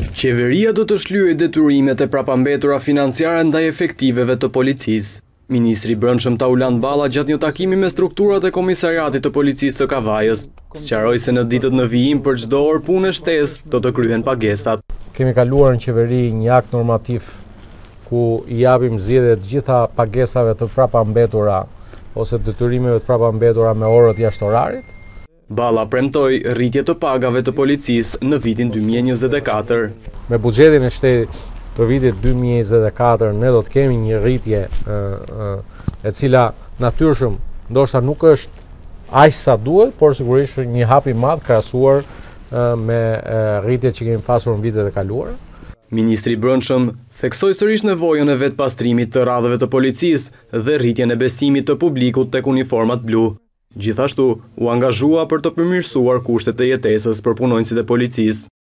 Qeveria do të shlyejë detyrimet e prapambetura financiare ndaj efektiveve të policisë. Ministri i Brendshëm Tauland Balla gjatë një takimi me strukturat e Komisariatit të Policisë së Kavajës sqaroi se në ditët në vijim për çdo orë punë shtesë do të kryhen pagesat. Kemi kaluar në qeveri një akt normativ ku i japim zgjedhje të gjitha pagesave të prapambetura ose detyrimeve të prapambetura me orët jashtë orarit. Balla premtoi rritje të pagave të policisë në vitin 2024. Me buxhetin e shtetit për vitin 2024 ne do të kemi një rritje e cila natyrshëm ndoshta nuk është aq sa duhet, por sigurisht është një hap i madh krahasuar me rritjet që kemi pasur në vitet e kaluara. Ministri i Brendshëm theksoi sërish nevojën e vetpastrimit të radhëve të policisë dhe rritjen e besimit të publikut tek uniformat blu. Gjithashtu, u angazhua për të përmirësuar kushtet e jetesës për punonjësit e policisë.